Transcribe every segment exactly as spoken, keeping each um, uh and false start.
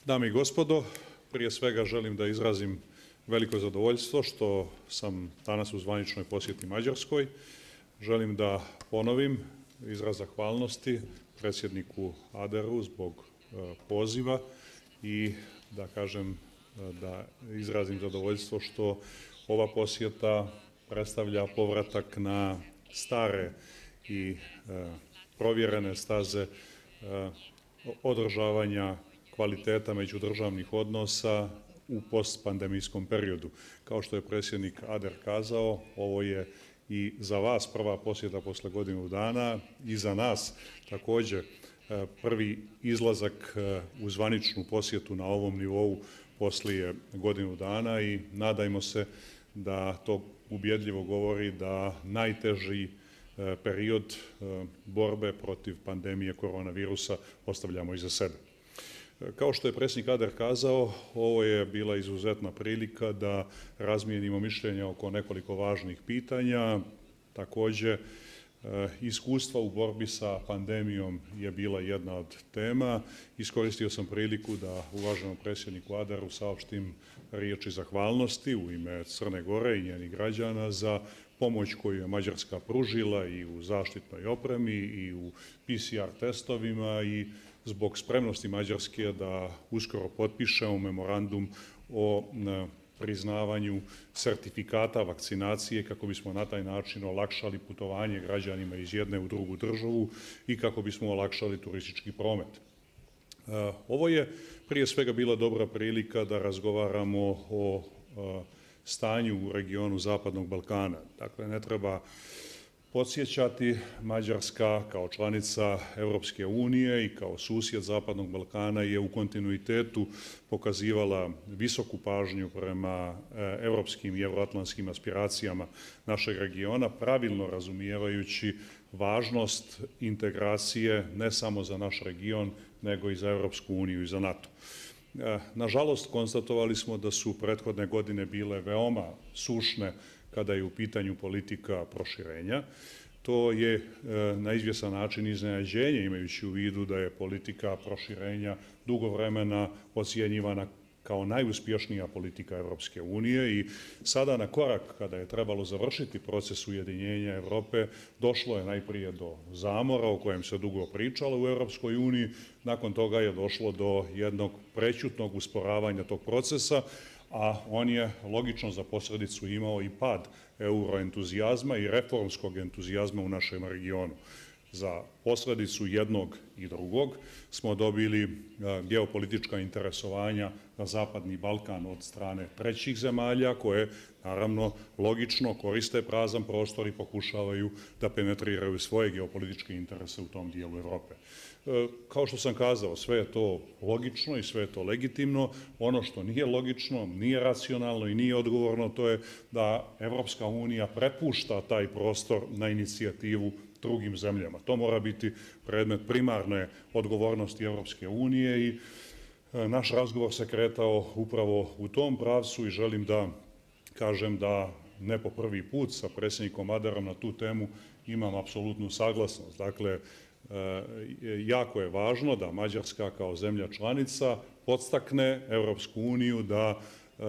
Dame i gospodo, prije svega želim da izrazim veliko zadovoljstvo što sam danas u zvaničnoj posjeti Mađarskoj. Želim da ponovim izraz zahvalnosti predsjedniku Aderu zbog poziva i da kažem da izrazim zadovoljstvo što ova posjeta predstavlja povratak na stare i provjerene staze održavanja kvaliteta međudržavnih odnosa u postpandemijskom periodu. Kao što je predsjednik Ader kazao, ovo je i za vas prva posjeta posle godinu dana i za nas također prvi izlazak u zvaničnu posjetu na ovom nivou poslije godinu dana i nadajmo se da to ubjedljivo govori da najteži period borbe protiv pandemije koronavirusa ostavljamo iza sebe. Kao što je predsjednik Ader kazao, ovo je bila izuzetna prilika da razmijenimo mišljenja oko nekoliko važnih pitanja. Također, iskustva u borbi sa pandemijom je bila jedna od tema. Iskoristio sam priliku da uvaženom predsjedniku Aderu saopštim riječi zahvalnosti u ime Crne Gore i njenih građana za pomoć koju je Mađarska pružila i u zaštitnoj opremi i u P C R testovima i zbog spremnosti Mađarske da uskoro potpišemo memorandum o priznavanju sertifikata vakcinacije kako bismo na taj način olakšali putovanje građanima iz jedne u drugu državu i kako bismo olakšali turistički promet. Ovo je prije svega bila dobra prilika da razgovaramo o stanju u regionu Zapadnog Balkana. Dakle, ne treba podsjećati, Mađarska kao članica Europske unije i kao susjed Zapadnog Balkana je u kontinuitetu pokazivala visoku pažnju prema europskim i euroatlantskim aspiracijama našeg regiona, pravilno razumijevajući važnost integracije ne samo za naš region, nego i za Europsku uniju i za NATO. Nažalost, konstatovali smo da su prethodne godine bile veoma sušne kada je u pitanju politika proširenja. To je na izvjesan način iznenađenje, imajući u vidu da je politika proširenja dugo vremena ocjenjivana kao najuspješnija politika Europske unije i sada na korak kada je trebalo završiti proces ujedinjenja Europe, došlo je najprije do zamora o kojem se dugo pričalo u Europskoj uniji, nakon toga je došlo do jednog prećutnog usporavanja tog procesa, a on je logično za posljedicu imao i pad euroentuzijazma i reformskog entuzijazma u našem regionu. Za posljedicu jednog i drugog smo dobili geopolitička interesovanja na Zapadni Balkan od strane trećih zemalja koje, naravno, logično koriste prazan prostor i pokušavaju da penetriraju svoje geopolitičke interese u tom dijelu Europe. Kao što sam kazao, sve je to logično i sve je to legitimno. Ono što nije logično, nije racionalno i nije odgovorno, to je da Evropska unija prepušta taj prostor na inicijativu drugim zemljama. To mora biti predmet primarne odgovornosti Evropske unije i naš razgovor se kretao upravo u tom pravcu i želim da kažem da ne po prvi put sa predsjednikom Aderom na tu temu imam apsolutnu saglasnost. Dakle, jako je važno da Mađarska kao zemlja članica podstakne Evropsku uniju da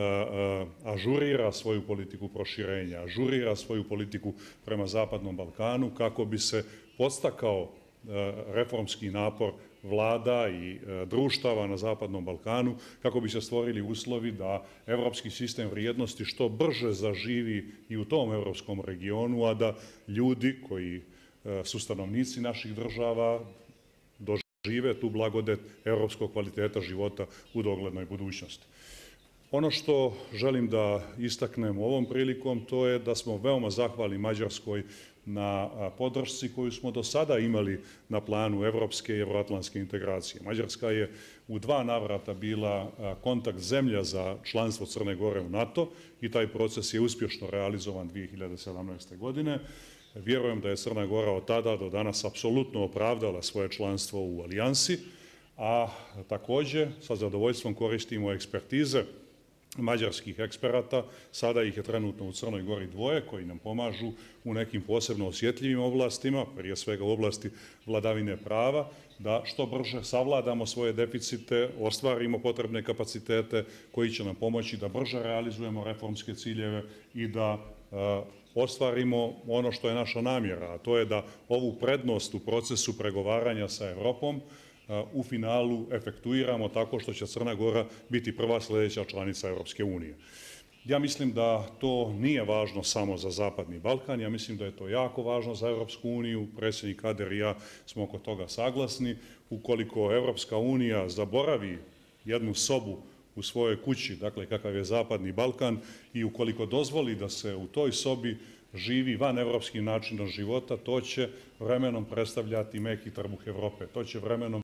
ažurira svoju politiku proširenja, ažurira svoju politiku prema Zapadnom Balkanu kako bi se podstakao reformski napor vlada i društava na Zapadnom Balkanu, kako bi se stvorili uslovi da evropski sistem vrijednosti što brže zaživi i u tom evropskom regionu, a da ljudi koji su stanovnici naših država dožive tu blagodet evropskog kvaliteta života u doglednoj budućnosti. Ono što želim da istaknem ovom prilikom, to je da smo veoma zahvalni Mađarskoj na podršci koju smo do sada imali na planu evropske i evroatlantske integracije. Mađarska je u dva navrata bila kontakt zemlja za članstvo Crne Gore u NATO i taj proces je uspješno realizovan dvije hiljade sedamnaeste. godine. Vjerujem da je Crna Gora od tada do danas apsolutno opravdala svoje članstvo u alijansi, a također sa zadovoljstvom koristimo ekspertize mađarskih eksperata, sada ih je trenutno u Crnoj Gori dvoje koji nam pomažu u nekim posebno osjetljivim oblastima, prije svega u oblasti vladavine prava, da što brže savladamo svoje deficite, ostvarimo potrebne kapacitete koji će nam pomoći da brže realizujemo reformske ciljeve i da ostvarimo ono što je naša namjera, a to je da ovu prednost u procesu pregovaranja sa Evropom u finalu efektuiramo tako što će Crna Gora biti prva sljedeća članica Europske unije. Ja mislim da to nije važno samo za Zapadni Balkan, ja mislim da je to jako važno za Europsku uniju, predsjednik Ader i ja smo oko toga saglasni. Ukoliko Europska unija zaboravi jednu sobu u svojoj kući, dakle kakav je Zapadni Balkan, i ukoliko dozvoli da se u toj sobi živi van evropskim načinom života, to će vremenom predstavljati meki trbuh Evrope. To će vremenom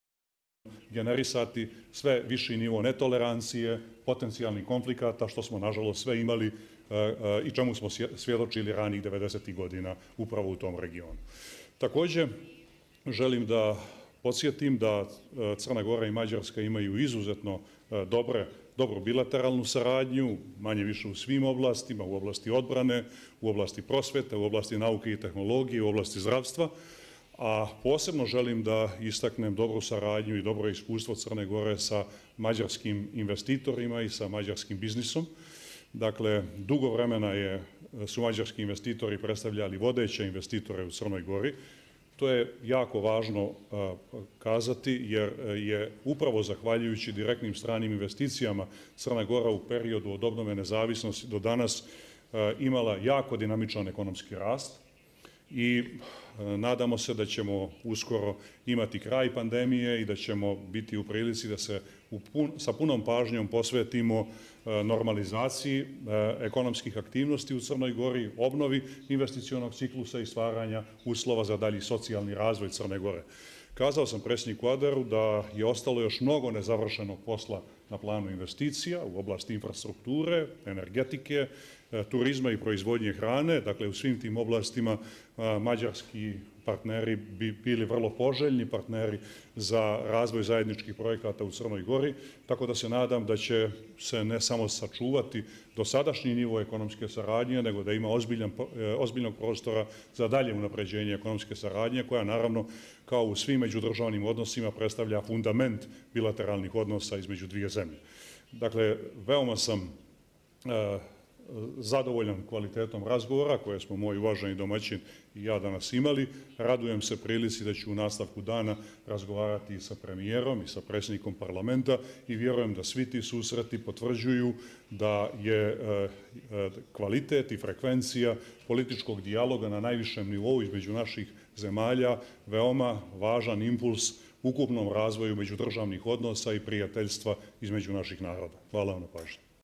generisati sve viši nivo netolerancije, potencijalnih konflikata, što smo nažalost sve imali i čemu smo svjedočili ranih devedesetih godina upravo u tom regionu. Također, želim da podsjetim da Crna Gora i Mađarska imaju izuzetno dobre, dobru bilateralnu saradnju, manje više u svim oblastima, u oblasti odbrane, u oblasti prosvete, u oblasti nauke i tehnologije, u oblasti zdravstva, a posebno želim da istaknem dobru saradnju i dobro iskustvo Crne Gore sa mađarskim investitorima i sa mađarskim biznisom. Dakle, dugo vremena je, su mađarski investitori predstavljali vodeće investitore u Crnoj Gori. To je jako važno kazati jer je upravo zahvaljujući direktnim stranim investicijama Crna Gora u periodu od obnove nezavisnosti do danas imala jako dinamičan ekonomski rast i nadamo se da ćemo uskoro imati kraj pandemije i da ćemo biti u prilici da se sa punom pažnjom posvetimo normalizaciji ekonomskih aktivnosti u Crnoj Gori, obnovi investicionog ciklusa i stvaranja uslova za dalji socijalni razvoj Crne Gore. Kazao sam predsjedniku Aderu da je ostalo još mnogo nezavršenog posla na planu investicija u oblasti infrastrukture, energetike, turizma i proizvodnje hrane. Dakle, u svim tim oblastima mađarski partneri bi bili vrlo poželjni partneri za razvoj zajedničkih projekata u Crnoj Gori, tako da se nadam da će se ne samo sačuvati dosadašnji nivo ekonomske saradnje, nego da ima ozbiljan, ozbiljnog prostora za dalje unapređenje ekonomske saradnje, koja naravno, kao u svim međudržavnim odnosima, predstavlja fundament bilateralnih odnosa između dvije zemlje. Dakle, veoma sam zadovoljan kvalitetom razgovora koje smo moj uvaženi domaćin i ja danas imali. Radujem se prilici da ću u nastavku dana razgovarati i sa premijerom i sa predsjednikom parlamenta i vjerujem da svi ti susreti potvrđuju da je kvalitet i frekvencija političkog dijaloga na najvišem nivou između naših zemalja veoma važan impuls ukupnom razvoju međudržavnih odnosa i prijateljstva između naših naroda. Hvala vam na pažnji.